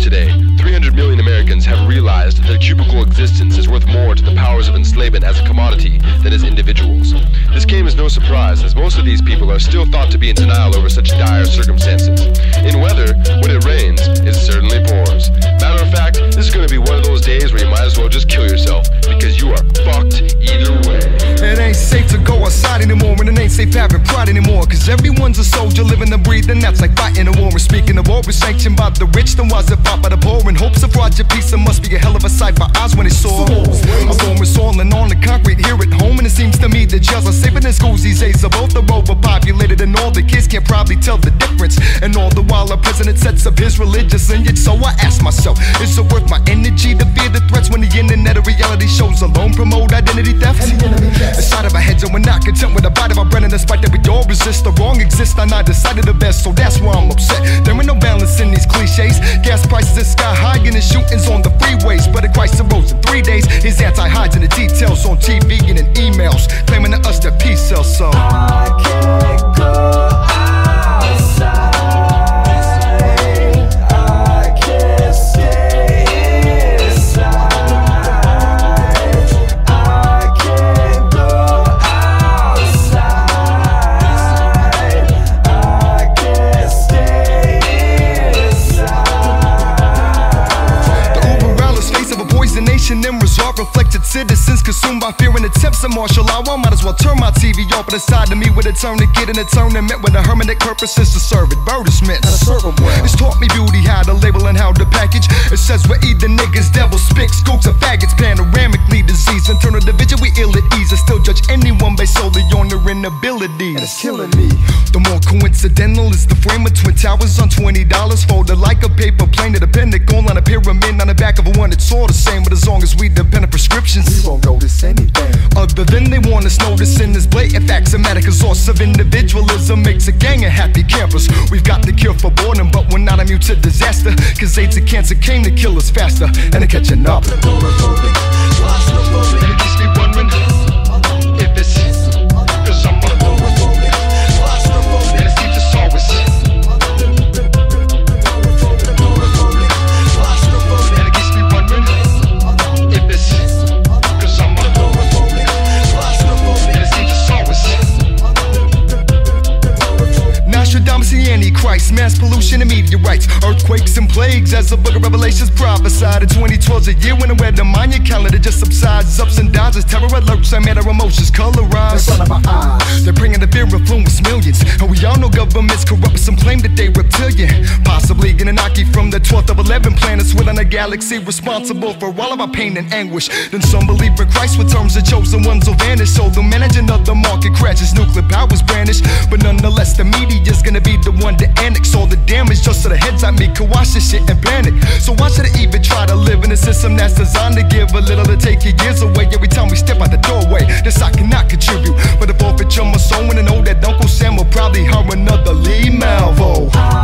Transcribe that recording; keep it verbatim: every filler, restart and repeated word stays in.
Today, three hundred million Americans have realized that cubicle existence is worth more to the powers of enslavement as a commodity than as individuals. This came as no surprise, as most of these people are still thought to be in denial over such dire circumstances. In weather, when it rains, it certainly pours. Matter of fact, this is going to be one of those days where you might as well just kill yourself, because you are fucked either way. It ain't safe to go outside anymore, and it ain't safe having pride anymore, cause everyone's a soldier living and breathing. That's like fighting a war. And speaking of war, it's sanctioned by the rich, then why's it fought by the poor? In hopes of project peace, it must be a hell of a sight for eyes when they saw. A former soiling on the concrete here at home, and it seems to me that jails are safer than schools these days. So both are overpopulated, and all the kids can't probably tell the difference. And all the while our president sets up his religious lineage. So I ask myself, is it worth my energy to fear the threats when the internet of reality shows alone promote identity theft? Inside of our heads, and we're not content with a bite of our bread, and despite that we all resist, the wrong exists on either side of the best. So that's why I'm upset. There ain't no balance in these cliches. Gas prices are sky high and the shootings on the freeways. But a Christ arose in three days. His anti-hides and the details on T V and in emails, claiming to us that peace sells. So I can't go outside. I can't stay inside. I can't go outside. I can't stay inside. the uber alles face of a poison nation and resort reflected citizens consumed by fear and attempts to martial law. I might as well turn my T V off, but aside to me with a tourniquet and a tournament with a hermetic purpose is to serve advertisements. It's taught me beauty, how to label and how to package. It says we're either niggas, devils, spicks, scoops, or faggots. Panoramically diseased, internal division, we ill at ease, and still judge anyone based solely on their inabilities. And it's killing me. The more coincidental is the frame of Twin Towers on twenty dollars, folded like a paper plane to the pentagon on a pyramid on the back of a one. It's all the same, but as long as we depend on prescriptions, We won't notice anything. other than they want us noticing this blatant axiomatic. A source of individualism makes a gang of happy campers. We've got the cure for boredom, but we're not immune to disaster, cause AIDS and cancer came to kill us faster, and they're catching up. And it keeps me wondering if it's cause I'm a and it seems it's always and it keeps me wondering if it's cause I'm a and it seems it's always Nostradamus, the Antichrist, mass pollution and meteorites, earthquakes and plagues, as the book of Revelations prophesied. In twenty twelve's a year when the weather Mayan calendar just subsides. Ups and downs as terror alerts, I made our emotions colorized. They're bringing the fear influence millions, and we all know governments corrupt. Some claim that they reptilian, possibly Anunnaki from the twelfth of eleven planets within a galaxy, responsible for all of our pain and anguish. Then some believe in Christ with terms the chosen ones will vanish, so they'll manage another market crashes, nuclear powers brandished. But nonetheless, the media's gonna be the one to annex all the damage just so the heads I me can watch this shit and panic. So why should I even try to live in a system that's designed to give a little to take your years away? Every time we step out the doorway, this I cannot contribute, but if forfeit my soul and I know that Uncle Sam will probably hire another Lee Malvo.